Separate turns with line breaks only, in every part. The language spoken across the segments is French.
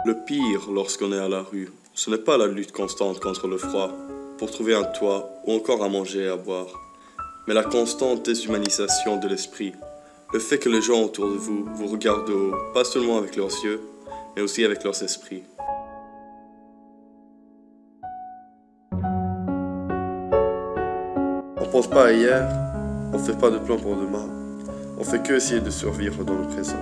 Le pire lorsqu'on est à la rue, ce n'est pas la lutte constante contre le froid, pour trouver un toit ou encore à manger et à boire, mais la constante déshumanisation de l'esprit, le fait que les gens autour de vous vous regardent de haut, pas seulement avec leurs yeux, mais aussi avec leurs esprits. On pense pas à hier, on fait pas de plan pour demain, on fait que essayer de survivre dans le présent.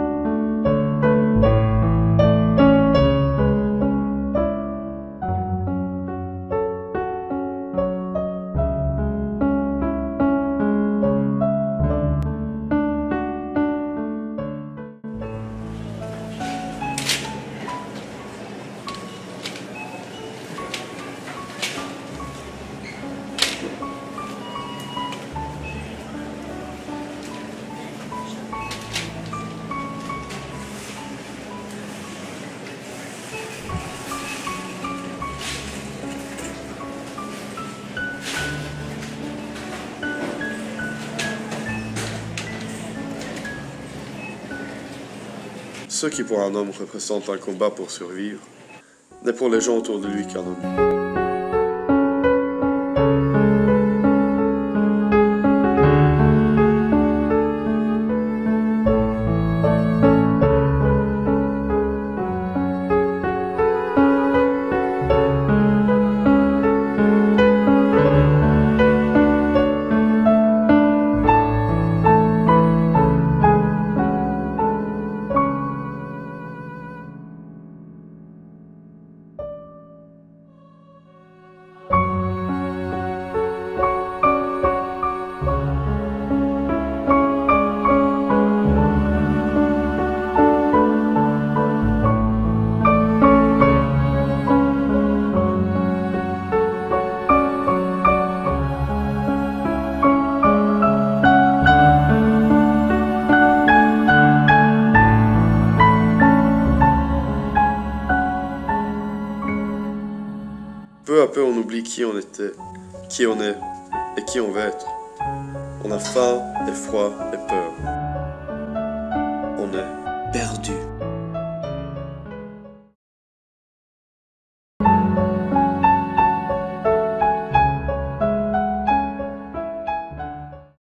Ce qui pour un homme représente un combat pour survivre, n'est pour les gens autour de lui qu'un ennui. Peu à peu, on oublie qui on était, qui on est et qui on va être. On a faim et froid et peur. On est
perdu.